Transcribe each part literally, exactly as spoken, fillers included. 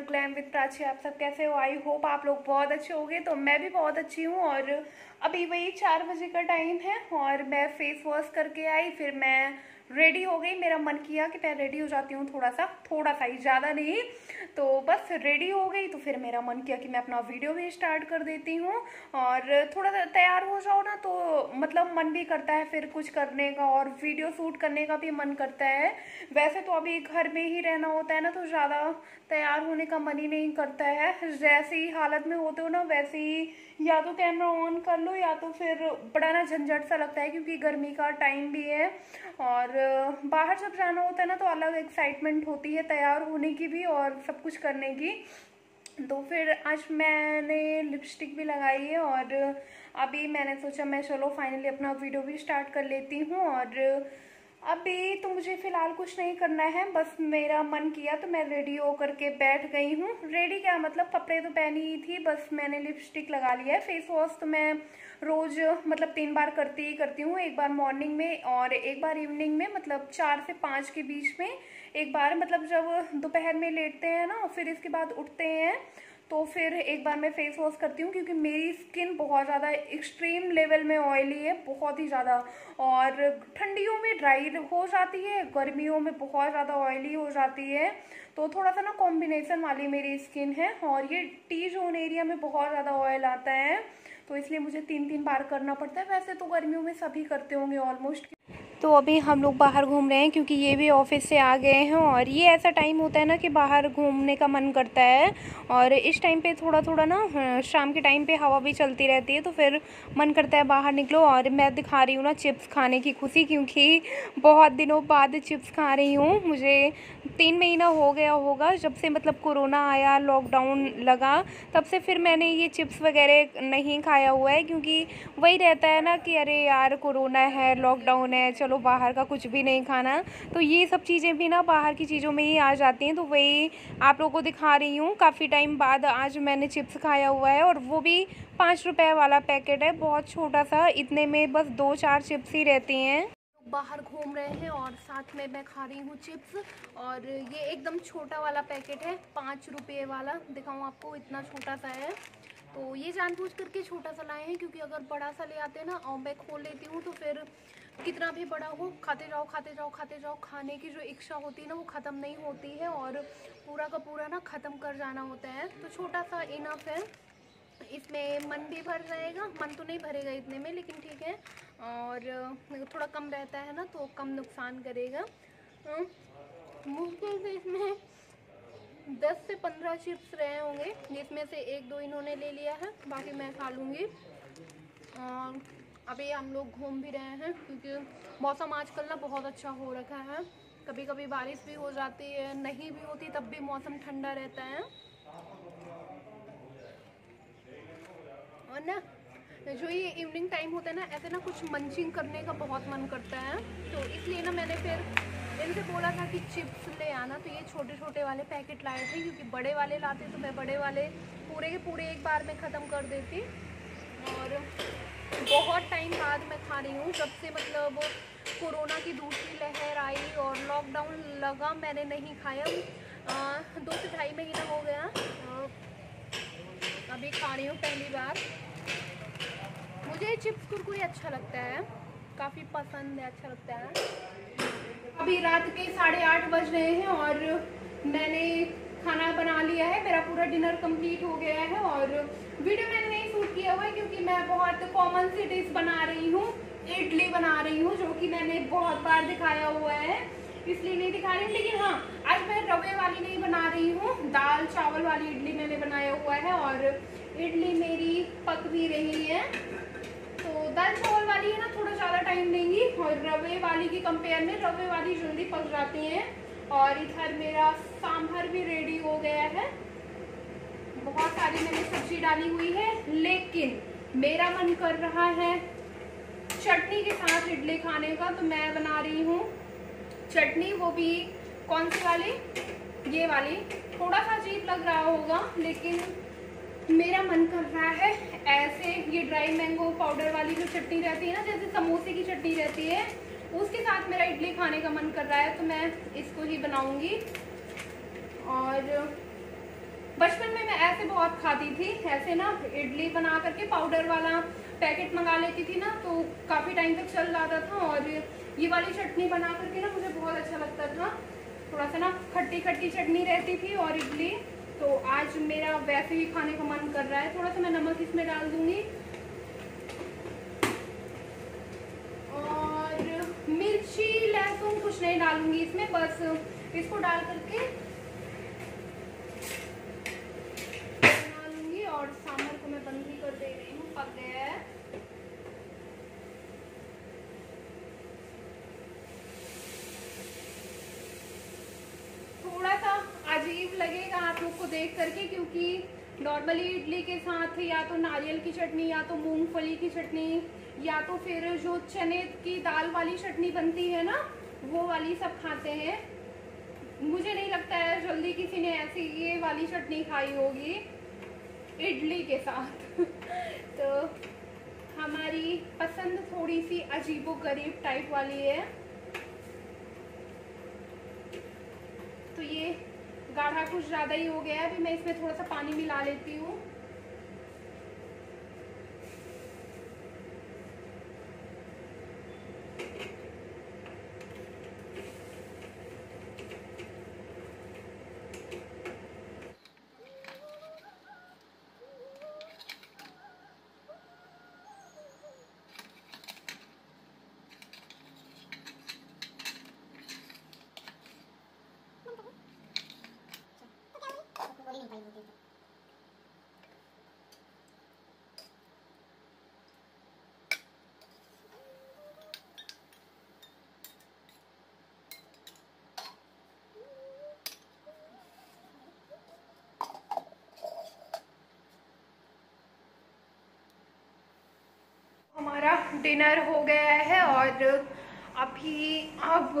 Glam with Prachi. आप सब कैसे हो? आई होप आप लोग बहुत अच्छे होंगे। तो मैं भी बहुत अच्छी हूँ। और अभी वही चार बजे का टाइम है और मैं फेस वॉश करके आई, फिर मैं रेडी हो गई। मेरा मन किया कि मैं रेडी हो जाती हूँ, थोड़ा सा थोड़ा सा ही, ज़्यादा नहीं। तो बस रेडी हो गई तो फिर मेरा मन किया कि मैं अपना वीडियो भी स्टार्ट कर देती हूँ। और थोड़ा सा तैयार हो जाओ ना तो मतलब मन भी करता है फिर कुछ करने का, और वीडियो शूट करने का भी मन करता है। वैसे तो अभी घर में ही रहना होता है ना, तो ज़्यादा तैयार होने का मन ही नहीं करता है। जैसी ही हालत में होते हो ना वैसे ही या तो कैमरा ऑन कर लो या तो फिर बड़ा ना झंझट सा लगता है, क्योंकि गर्मी का टाइम भी है। और बाहर जब जाना होता है ना तो अलग एक्साइटमेंट होती है तैयार होने की भी और सब कुछ करने की। तो फिर आज मैंने लिपस्टिक भी लगाई है और अभी मैंने सोचा मैं चलो फाइनली अपना वीडियो भी स्टार्ट कर लेती हूँ। और अभी तो मुझे फ़िलहाल कुछ नहीं करना है, बस मेरा मन किया तो मैं रेडी होकर के बैठ गई हूँ। रेडी क्या मतलब, कपड़े तो पहनी ही थी, बस मैंने लिपस्टिक लगा लिया है। फेस वॉश तो मैं रोज़ मतलब तीन बार करती ही करती हूँ, एक बार मॉर्निंग में और एक बार इवनिंग में, मतलब चार से पाँच के बीच में एक बार, मतलब जब दोपहर में लेटते हैं ना फिर इसके बाद उठते हैं तो फिर एक बार मैं फेस वॉश करती हूँ। क्योंकि मेरी स्किन बहुत ज़्यादा एक्सट्रीम लेवल में ऑयली है, बहुत ही ज़्यादा, और ठंडियों में ड्राई हो जाती है, गर्मियों में बहुत ज़्यादा ऑयली हो जाती है। तो थोड़ा सा ना कॉम्बिनेशन वाली मेरी स्किन है और ये टी जोन एरिया में बहुत ज़्यादा ऑयल आता है, तो इसलिए मुझे तीन तीन बार करना पड़ता है। वैसे तो गर्मियों में सभी करते होंगे ऑलमोस्ट। तो अभी हम लोग बाहर घूम रहे हैं क्योंकि ये भी ऑफिस से आ गए हैं और ये ऐसा टाइम होता है ना कि बाहर घूमने का मन करता है। और इस टाइम पे थोड़ा थोड़ा ना शाम के टाइम पे हवा भी चलती रहती है तो फिर मन करता है बाहर निकलो। और मैं दिखा रही हूँ ना चिप्स खाने की खुशी, क्योंकि बहुत दिनों बाद चिप्स खा रही हूँ। मुझे तीन महीना हो गया होगा जब से मतलब कोरोना आया, लॉकडाउन लगा, तब से फिर मैंने ये चिप्स वगैरह नहीं खाया हुआ है। क्योंकि वही रहता है ना कि अरे यार कोरोना है, लॉकडाउन है, चलो बाहर का कुछ भी नहीं खाना। तो ये सब चीज़ें भी ना बाहर की चीज़ों में ही आ जाती हैं। तो वही आप लोगों को दिखा रही हूँ, काफ़ी टाइम बाद आज मैंने चिप्स खाया हुआ है और वो भी पाँच रुपये वाला पैकेट है, बहुत छोटा सा, इतने में बस दो चार चिप्स ही रहती हैं। बाहर घूम रहे हैं और साथ में मैं खा रही हूँ चिप्स। और ये एकदम छोटा वाला पैकेट है, पाँच रुपये वाला, दिखाऊँ आपको, इतना छोटा सा है। तो ये जानबूझ करके छोटा सा लाए हैं, क्योंकि अगर बड़ा सा ले आते हैं ना और मैं खोल लेती हूँ तो फिर कितना भी बड़ा हो खाते जाओ खाते जाओ खाते जाओ, खाने की जो इच्छा होती है ना वो ख़त्म नहीं होती है और पूरा का पूरा ना ख़त्म कर जाना होता है। तो छोटा सा इनफ है, इसमें मन भी भर जाएगा, मन तो नहीं भरेगा इतने में लेकिन ठीक है। और थोड़ा कम रहता है ना तो कम नुकसान करेगा। मुश्किल से इसमें दस से पंद्रह चिप्स रहे होंगे, जिसमें से एक दो इन्होंने ले लिया है, बाकी मैं खा लूँगी। और अभी हम लोग घूम भी रहे हैं क्योंकि मौसम आजकल ना बहुत अच्छा हो रखा है। कभी कभी बारिश भी हो जाती है, नहीं भी होती तब भी मौसम ठंडा रहता है। और ना जो ये इवनिंग टाइम होता है ना, ऐसे ना कुछ मंचिंग करने का बहुत मन करता है। तो इसलिए ना मैंने फिर इनसे बोला था कि चिप्स ले आना, तो ये छोटे छोटे वाले पैकेट लाए थे, क्योंकि बड़े वाले लाते तो मैं बड़े वाले पूरे के पूरे एक बार में ख़त्म कर देती। और बहुत टाइम बाद मैं खा रही हूँ, जब से मतलब कोरोना की दूसरी लहर आई और लॉकडाउन लगा मैंने नहीं खाया। आ, दो से ढाई महीना हो गया, आ, अभी खा रही हूँ पहली बार। मुझे चिप्स कुरकुरे अच्छा लगता है, काफ़ी पसंद है, अच्छा लगता है। अभी रात के साढ़े आठ बज रहे हैं और मैंने खाना बना लिया है, मेरा पूरा डिनर कंप्लीट हो गया है। और वीडियो मैंने नहीं शूट किया हुआ है क्योंकि मैं बहुत कॉमन सी डिश बना रही हूँ, इडली बना रही हूँ, जो कि मैंने बहुत बार दिखाया हुआ है, इसलिए नहीं दिखा रही हूँ। लेकिन हाँ, आज मैं रवे वाली नहीं बना रही हूँ, दाल चावल वाली इडली मैंने बनाया हुआ है और इडली मेरी पक भी रही है। तो दाल चावल वाली है ना थोड़ा ज़्यादा टाइम लेंगी और रवे वाली की कंपेयर में रवे वाली जल्दी पक जाती हैं। और इधर मेरा सांभर भी रेडी हो गया है, बहुत सारी मैंने सब्जी डाली हुई है, लेकिन मेरा मन कर रहा है चटनी के साथ इडली खाने का, तो मैं बना रही हूँ चटनी। वो भी कौन सी वाली, ये वाली। थोड़ा सा अजीब लग रहा होगा लेकिन मेरा मन कर रहा है ऐसे, ये ड्राई मैंगो पाउडर वाली जो चटनी रहती है ना, जैसे समोसे की चटनी रहती है, उसके साथ मेरा इडली खाने का मन कर रहा है, तो मैं इसको ही बनाऊंगी। और बचपन में मैं ऐसे बहुत खाती थी, ऐसे ना इडली बना करके पाउडर वाला पैकेट मंगा लेती थी ना, तो काफ़ी टाइम तक चल जाता था। और ये वाली चटनी बना करके ना मुझे बहुत अच्छा लगता था, थोड़ा सा ना खट्टी खट्टी चटनी रहती थी और इडली। तो आज मेरा वैसे ही खाने का मन कर रहा है। थोड़ा सा मैं नमक इसमें डाल दूंगी और मिर्ची लहसुन कुछ नहीं डालूंगी इसमें, बस इसको डाल करके बना लूंगी। और सांभर को मैं बंद ही कर दे रही हूँ, पक गया है। थोड़ा सा अजीब लगेगा आप लोग को देख करके, क्योंकि नॉर्मली इडली के साथ या तो नारियल की चटनी या तो मूंगफली की चटनी या तो फिर जो चने की दाल वाली चटनी बनती है ना, वो वाली सब खाते हैं। मुझे नहीं लगता है जल्दी किसी ने ऐसी ये वाली चटनी खाई होगी इडली के साथ। तो हमारी पसंद थोड़ी सी अजीबोगरीब टाइप वाली है। तो ये गाढ़ा कुछ ज़्यादा ही हो गया है, अभी मैं इसमें थोड़ा सा पानी मिला लेती हूँ। हमारा डिनर हो गया है और अभी अब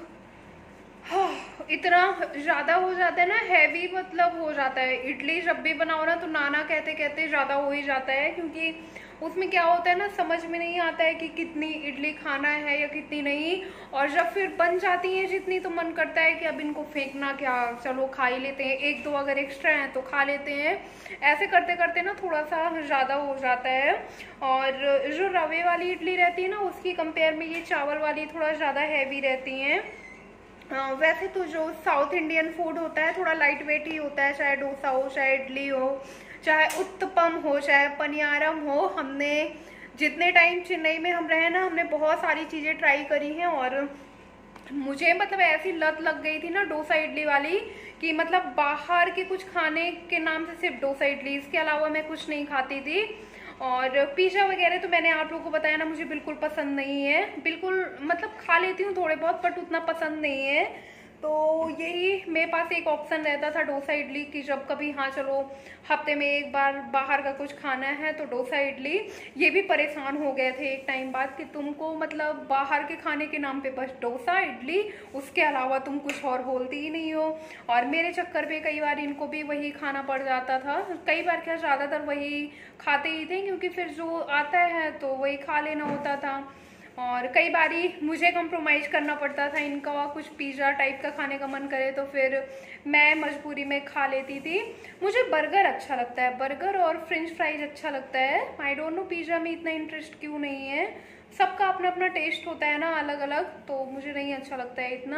इतना ज़्यादा हो जाता है ना, हैवी मतलब हो जाता है। इडली जब भी बनाओ ना तो नाना कहते कहते ज़्यादा हो ही जाता है, क्योंकि उसमें क्या होता है ना, समझ में नहीं आता है कि कितनी इडली खाना है या कितनी नहीं। और जब फिर बन जाती है जितनी, तो मन करता है कि अब इनको फेंकना क्या, चलो खा ही लेते हैं, एक दो अगर एक्स्ट्रा हैं तो खा लेते हैं। ऐसे करते करते ना थोड़ा सा ज़्यादा हो जाता है। और जो रवे वाली इडली रहती है ना, उसकी कंपेयर में ये चावल वाली थोड़ा ज़्यादा हैवी रहती हैं। आ, वैसे तो जो साउथ इंडियन फूड होता है थोड़ा लाइट वेट ही होता है, चाहे डोसा हो, चाहे इडली हो, चाहे उत्तपम हो, चाहे पनियारम हो। हमने जितने टाइम चेन्नई में हम रहे ना, हमने बहुत सारी चीज़ें ट्राई करी हैं। और मुझे मतलब ऐसी लत लग गई थी ना डोसा इडली वाली, कि मतलब बाहर के कुछ खाने के नाम से सिर्फ डोसा इडली, इसके अलावा मैं कुछ नहीं खाती थी। और पिज़्ज़ा वगैरह तो मैंने आप लोगों को बताया ना, मुझे बिल्कुल पसंद नहीं है, बिल्कुल मतलब खा लेती हूँ थोड़े बहुत, बट उतना पसंद नहीं है। तो यही मेरे पास एक ऑप्शन रहता था डोसा इडली की, जब कभी हाँ चलो हफ्ते में एक बार बाहर का कुछ खाना है तो डोसा इडली। ये भी परेशान हो गए थे एक टाइम बाद कि तुमको मतलब बाहर के खाने के नाम पे बस डोसा इडली, उसके अलावा तुम कुछ और बोलती ही नहीं हो। और मेरे चक्कर पे कई बार इनको भी वही खाना पड़ जाता था, कई बार क्या ज़्यादातर वही खाते ही थे, क्योंकि फिर जो आता है तो वही खा लेना होता था। और कई बारी मुझे कंप्रोमाइज़ करना पड़ता था, इनका कुछ पिज़्ज़ा टाइप का खाने का मन करे तो फिर मैं मजबूरी में खा लेती थी। मुझे बर्गर अच्छा लगता है, बर्गर और फ्रेंच फ्राइज अच्छा लगता है। आई डोंट नो पिज़्ज़ा में इतना इंटरेस्ट क्यों नहीं है, सबका अपना अपना टेस्ट होता है ना अलग अलग, तो मुझे नहीं अच्छा लगता है इतना।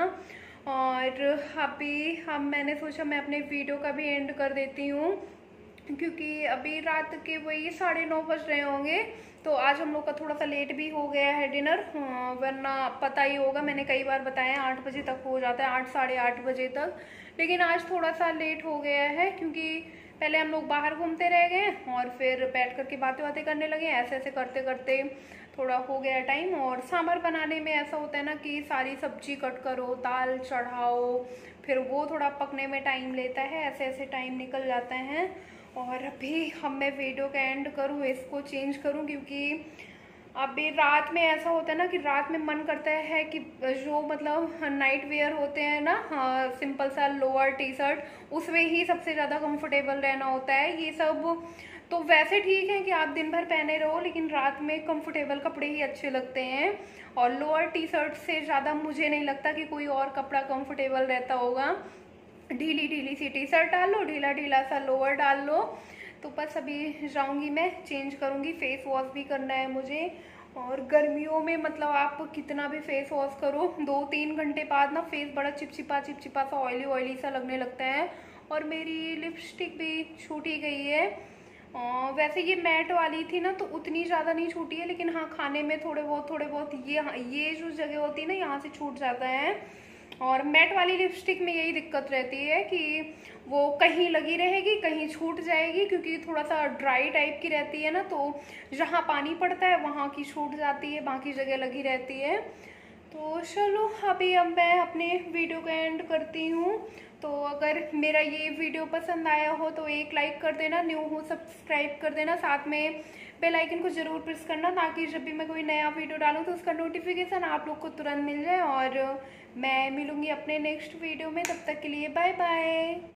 और अभी हम मैंने सोचा मैं अपने वीडियो का भी एंड कर देती हूँ, क्योंकि अभी रात के वही साढ़े नौ बज रहे होंगे। तो आज हम लोग का थोड़ा सा लेट भी हो गया है डिनर, वरना पता ही होगा मैंने कई बार बताया आठ बजे तक हो जाता है, आठ साढ़े आठ बजे तक। लेकिन आज थोड़ा सा लेट हो गया है, क्योंकि पहले हम लोग बाहर घूमते रह गए और फिर बैठ करके बातें बातें करने लगे, ऐसे ऐसे करते करते थोड़ा हो गया टाइम। और सांभर बनाने में ऐसा होता है ना कि सारी सब्जी कट करो, दाल चढ़ाओ, फिर वो थोड़ा पकने में टाइम लेता है, ऐसे ऐसे टाइम निकल जाते हैं। और अभी हम मैं वीडियो का एंड करूँ, इसको चेंज करूँ, क्योंकि अभी रात में ऐसा होता है ना कि रात में मन करता है कि जो मतलब नाइट वेयर होते हैं ना, हाँ, सिंपल सा लोअर टी शर्ट, उसमें ही सबसे ज़्यादा कंफर्टेबल रहना होता है। ये सब तो वैसे ठीक है कि आप दिन भर पहने रहो, लेकिन रात में कंफर्टेबल कपड़े ही अच्छे लगते हैं। और लोअर टी शर्ट से ज़्यादा मुझे नहीं लगता कि कोई और कपड़ा कंफर्टेबल रहता होगा। ढीली ढीली सी टी शर्ट डाल लो, ढीला ढीला सा लोअर डाल लो। तो बस अभी जाऊंगी मैं, चेंज करूंगी, फेस वॉश भी करना है मुझे। और गर्मियों में मतलब आप कितना भी फेस वॉश करो, दो तीन घंटे बाद ना फेस बड़ा चिपचिपा चिपचिपा सा ऑयली ऑयली सा लगने लगता है। और मेरी लिपस्टिक भी छूट ही गई है। आ, वैसे ये मैट वाली थी ना तो उतनी ज़्यादा नहीं छूटी है, लेकिन हाँ खाने में थोड़े बहुत थोड़े बहुत ये ये जो जगह होती है ना यहाँ से छूट जाता है। और मैट वाली लिपस्टिक में यही दिक्कत रहती है कि वो कहीं लगी रहेगी, कहीं छूट जाएगी, क्योंकि थोड़ा सा ड्राई टाइप की रहती है ना, तो जहाँ पानी पड़ता है वहाँ की छूट जाती है, बाकी जगह लगी रहती है। तो चलो अभी अब मैं अपने वीडियो को एंड करती हूँ। तो अगर मेरा ये वीडियो पसंद आया हो तो एक लाइक कर देना, न्यू हो सब्सक्राइब कर देना, साथ में बेल आइकन को ज़रूर प्रेस करना ताकि जब भी मैं कोई नया वीडियो डालूँ तो उसका नोटिफिकेशन आप लोग को तुरंत मिल जाए। और मैं मिलूँगी अपने नेक्स्ट वीडियो में, तब तक के लिए बाय बाय।